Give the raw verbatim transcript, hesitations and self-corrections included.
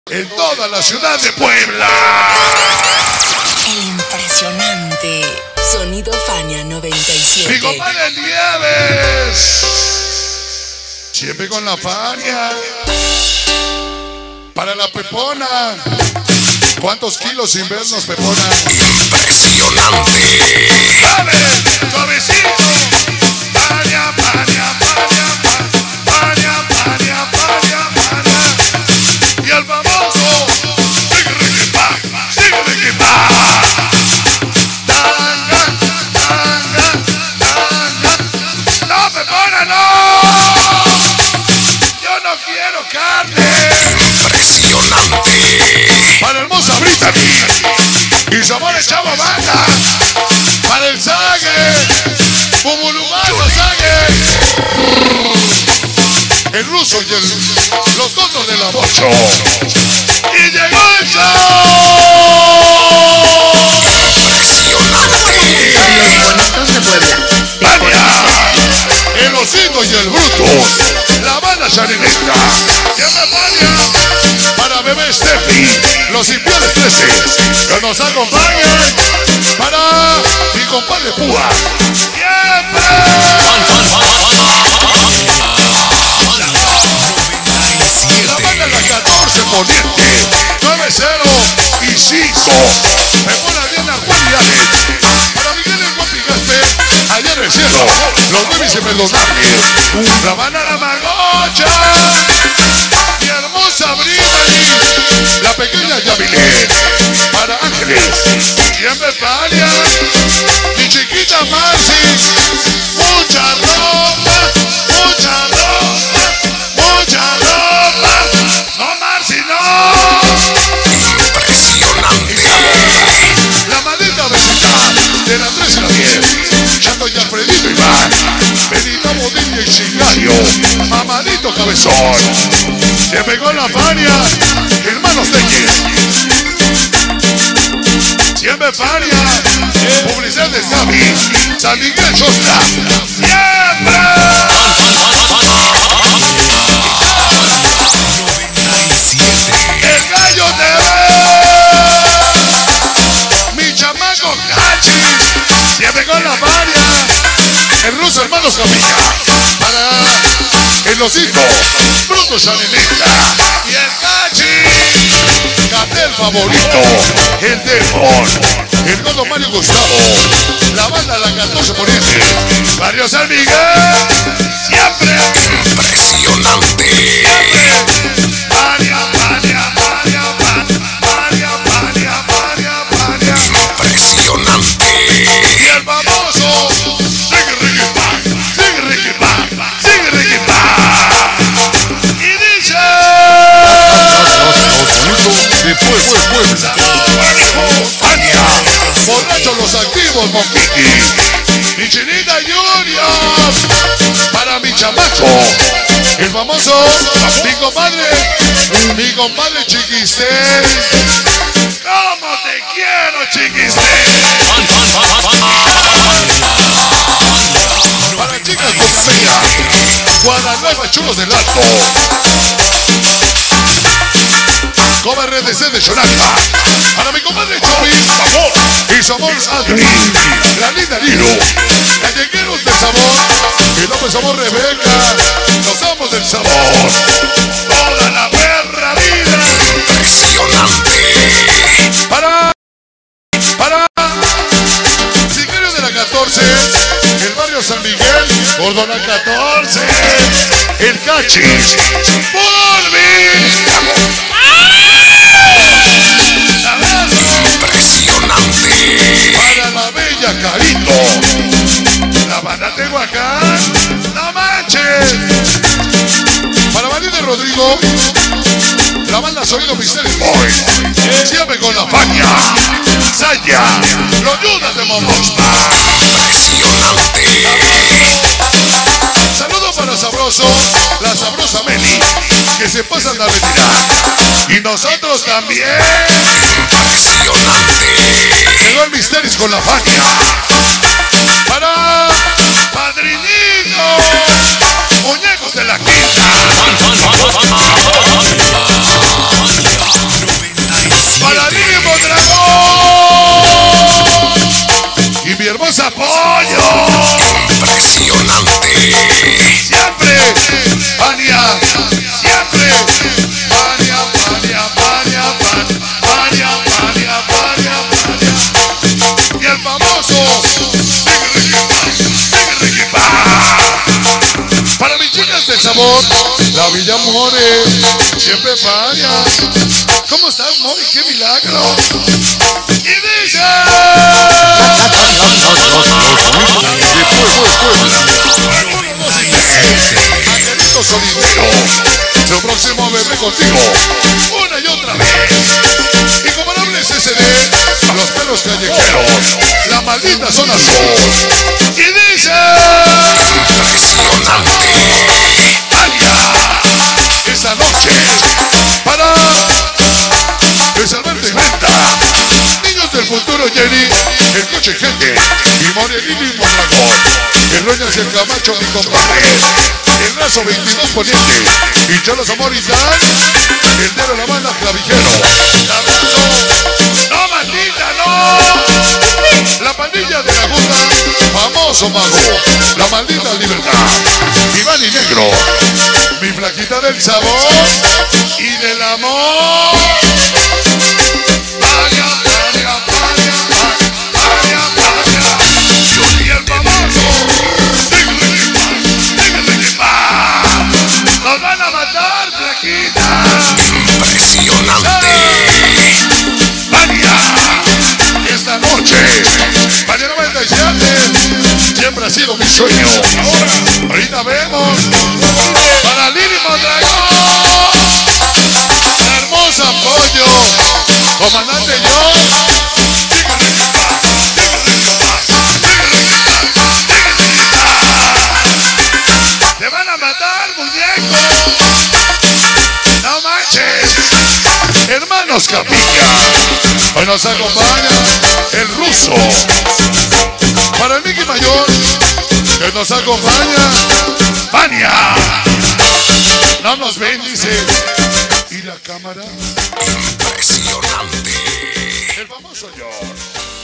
en toda la ciudad de Puebla. El impresionante Sonido Fania noventa y siete. Mi compadre Nieves, siempre con la Fania. Para la Pepona, ¿cuántos kilos sin vernos, Pepona? Impresionante. ¡Dale! ¡Suavecito! Fania, Fania, Fania, Fania, Fania, Fania, Fania. Y el famoso sigue Riquipa, sigue Riquipa. Tanga, tanga, tanga. ¡No, Pepona, no! Yo no quiero carne. Impresionante. Para el hermosa Brittany y sabor echado banda. Para el Zague, Bubulumazo Zague, el ruso y el, los contos de la bocho. Y llegó el show. Fania, el osito y el bruto, la banda charineta. Siempre Fania. Para bebé Steffi, los infieles trece, que nos acompañan. Para mi compadre Púa, siempre. La banda la catorce poniente, nueve cero y cinco. Me pone bien a Julianes. Para Miguel el Guapigaspe, allá en el cielo, los bebés imperdonables. La banda la Magocha. Mi hermosa Brittany, la pequeña Yamile, para Ángeles, siempre Fania, mi chiquita Marcy, mucha ropa, mucha ropa, mucha ropa, no Marcy, no. Impresionante. La maldita vecindad de la tres y la diez, Chato y Alfredito Iván, Benito Bodilla y Sicario, Mamadito Cabezón. Se pegó la Fania, hermanos Teques. Siempre Fania, publicidad de Gaby, San Miguel Chostra. Siempre. El Gallo T V. Mi chamaco Cachis. Siempre con la Fania. El ruso hermanos Camilla. Para el osito, Bruto Charineta y el Cachi, Catel favorito, el Demon, el Gordo Mario Gustavo, la banda la catorce poniente, Barrio San Miguel, siempre. Impresionante. Siempre. Fania, Fania, Fania, Fania, Fania, Fania, Fania. Impresionante. Y el famoso sigue Ricky Pac, sigue Ricky Pac, sigue Ricky Pac. Y dice Después, después. Fania, borrachos los activos con Kiki. Mi chinita Junior, para mi chamaco, el famoso, mi compadre, mi compadre Chiquistel. ¿Cómo te quiero, Chiquistel? Para chicas Cosamella, Guadalupe Chulos del Alto, Coba R D C de Chonacta. Para mi compadre Chovis, Sabor y Sabor Adri, la linda Liro, gallegueros de Sabor, y López Sabor Rebeca, los amos del sabor, toda la perra vida. Impresionante. Para, para, Sicario de la catorce, el barrio San Miguel, Gordo la catorce, el Cachis, Volvi. Impresionante. Para la bella Carito, la banda de Tehuacán, no manches. Para María de Rodrigo, la banda Sonido Misterio Boy, siempre con la Fania, Saya, los Yudas de Momospa. Impresionante. Saludos para Sabroso, la sabrosa Meli, que se pasan a retirar. Y nosotros también. Impresionante. Llegó el Misteris con la Fania. Para Padrinito, muñecos de la quinta. sabor, la Villa More, siempre falla. ¿Cómo estás, Mori? ¡Qué milagro! Y dice... Angelito Solidero, su próximo bebé contigo, una y otra vez. Incomparable C C D, los pelos callejeros, la maldita zona sur. Y dice... Vaya, esta noche, para Desalvarte y Venta, Niños del Futuro, Jenny, el coche gente, y Morenini y Mondragón, el Roñas y el Camacho, mi compadre, el Razo veintidós Poniente, y Cholos Amor y Dan, el Dero la banda Clavijero, la Razo, no maldita, no, la pandilla de la Guta, famoso mago, la maldita libertad, Iván y Negro, mi flaquita del sabor y del amor. Vaya, vaya, vaya, vaya, vaya, y el famoso, nos van a matar, flaquita. Impresionante. Vaya, esta noche, Vaya noventa y siete, siempre ha sido mi sueño. Ahora, ahorita vemos, para Lili Mondragón, la hermosa Pollo, comandante John, dígale que paz, dígale que paz, dígale que paz, dígale que paz. Te van a matar, muñeco. No manches. Hermanos Capilla, hoy nos acompaña el ruso. Para el Mickey Mayor, que nos acompaña Fania. No nos ven, dice. ¿Y la cámara? Impresionante. El famoso George.